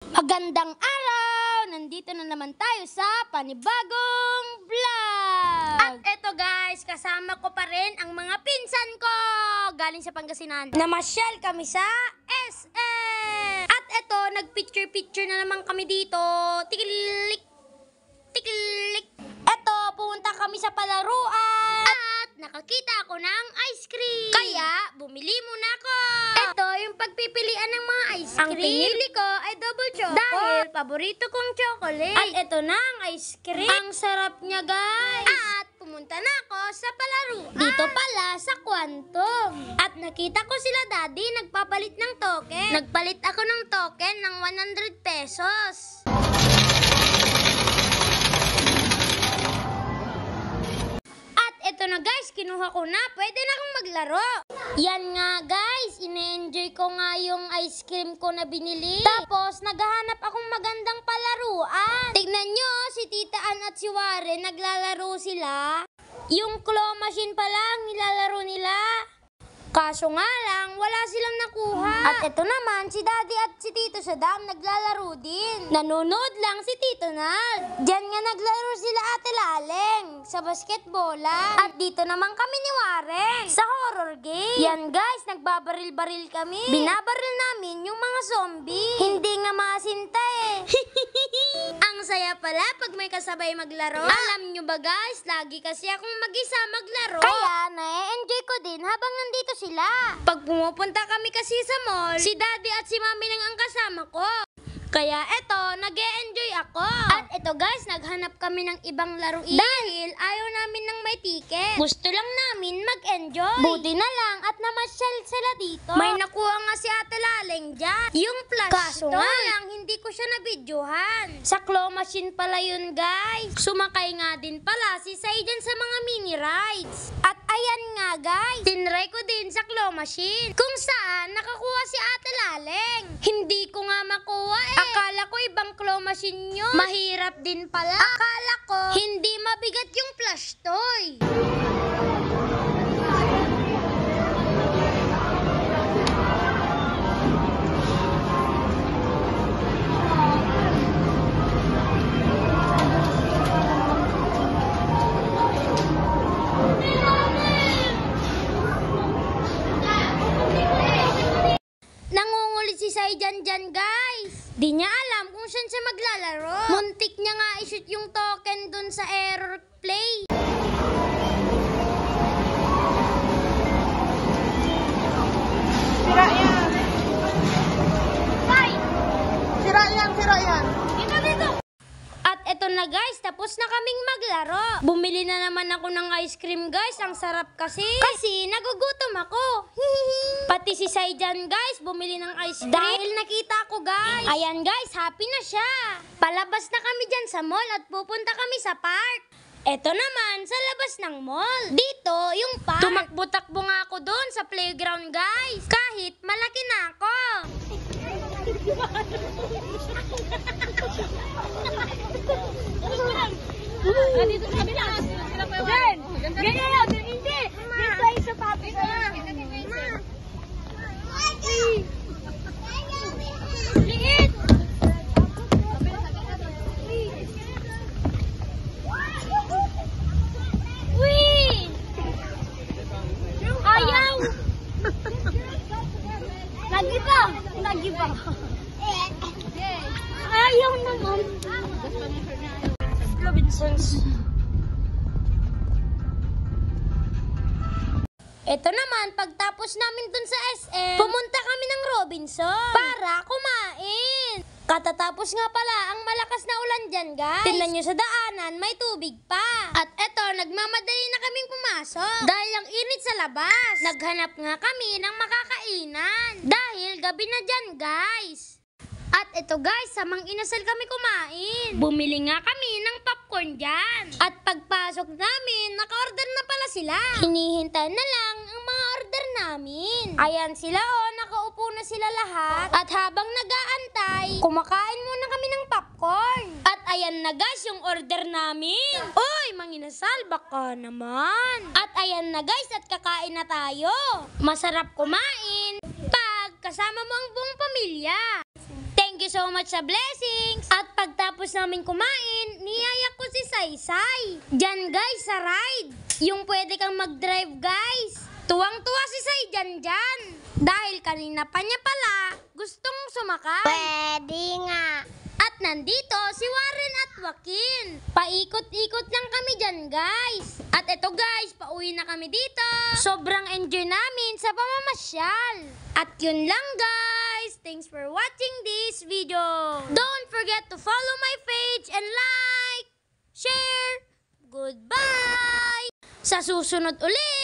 Magandang araw! Nandito na naman tayo sa panibagong vlog! At eto guys, kasama ko pa rin ang mga pinsan ko galing sa Pangasinan. Namasyal kami sa SM! At eto, nagpicture-picture na naman kami dito. Tikilik! Tikilik! Eto, pumunta kami sa palaruan. At nakakita ako ng ice cream. Kaya, bumili muna ako. Eto, yung pagpipilian ng mga ice cream. Ang pinili ko ay double choco. Dahil paborito kong chocolate. At eto na ang ice cream. Ang sarap niya guys. At pumunta na ako sa palaruan. Dito pala sa Quantum. At nakita ko sila daddy nagpapalit ng token. Nagpalit ako ng token ng 100 pesos. Ito na guys, kinuha ko na. Pwede na akong maglaro. Yan nga guys, ine-enjoy ko nga yung ice cream ko na binili. Tapos, naghahanap akong magandang palaruan. Tignan nyo, si Tita Ann at si Warren, naglalaro sila. Yung claw machine pala ang nilalaro nila. Kaso nga lang, wala silang nakuha. At ito naman, si Daddy at si Tito Sadam naglalaro din. Nanonood lang si Tito Nal. Diyan nga naglaro sila Ate Laleng sa basketbolan. At dito naman kami ni Warren sa horror game. Yan guys, nagbabaril-baril kami. Binabaril namin yung mga zombie. Hindi nga masinta eh. Ang saya pala pag may kasabay maglaro. Alam nyo ba guys, lagi kasi akong mag-isa maglaro. Kaya na-enjoy ko din habang nandito sila. Pag pumupunta kami kasi sa mall, si Daddy at si Mami nang ang kasama ko. Kaya eto, nag-e-enjoy ako. At eto guys, naghanap kami ng ibang laruin. Dahil ayaw namin ng may ticket. Gusto lang namin mag-enjoy. Buti na lang at namasyal sila dito. May nakuha nga si Ate Laleng dyan. Yung plush. Kaso nga lang, hindi ko siya nabidyohan. Sa claw machine pala yun guys. Sumakay nga din pala si Sai dyan sa mga mini rides. At ayan nga guys, tinry ko din sa claw machine. Kung saan nakakuha si Ate Laleng. Hindi ko nga makuha eh. Akala ko ibang claw machine yun. Mahirap din pala. Akala ko hindi mabigat yung plush toy. Nangungulit si Sai dyan guys. Di niya alam kung saan siya maglalaro. Muntik niya nga i-shoot yung token dun sa error play. Sira yan. Sai! Sira yan, sira yan. Dito. At eto na guys, tapos na kaming maglaro. Bumili na naman ako ng ice cream guys. Ang sarap kasi. Kasi nagugutom ako. Pati si Sai dyan guys, bumili ng ice cream. Dahil nakita ko guys. Ayan guys, happy na siya. Palabas na kami dyan sa mall at pupunta kami sa park. Eto naman, sa labas ng mall. Dito, yung park. Tumakbo-takbo nga ako doon sa playground guys. Kahit malaki na ako. Dito sa kabila. Diyan! Ganyan yun! Hindi! Dito ay sa papi ko. Liit! Uy! Ayaw! Lagi pa! Lagi pa! Ayaw naman! Robinsons. Ito naman, pagtapos namin dun sa SM, pumunta kami ng Robinson para kumain. Katatapos nga pala ang malakas na ulan dyan, guys. Tingnan nyo sa daanan, may tubig pa. At eto, nagmamadali na kaming pumasok. Dahil ang init sa labas. Naghanap nga kami ng makakainan. Dahil gabi na dyan, guys. At ito guys, samang inasal kami kumain. Bumili nga kami ng popcorn dyan. At pagpasok namin, naka-order na pala sila. Hinihintay na lang ang mga order namin. Ayan sila oh, nakaupo na sila lahat. At habang nag-aantay, kumakain muna kami ng popcorn. At ayan na guys yung order namin. Uy, manginasal, baka naman. At ayan na guys, at kakain na tayo. Masarap kumain pag kasama mo ang buong pamilya. Thank you you so much sa blessings. At pagtapos namin kumain, niyayak ko si Saysay. Diyan guys, sa ride. Yung pwede kang mag-drive guys. Tuwang-tuwa si Say dyan. Dahil kanina pa niya pala gustong sumakay. Pwede nga. At nandito si Warren at Joaquin. Paikot-ikot lang kami dyan guys. At eto guys, pauwi na kami dito. Sobrang enjoy namin sa pamamasyal. At yun lang guys. Thanks for watching this video. Don't forget to follow my page and like, share. Goodbye! Sa susunod ulit!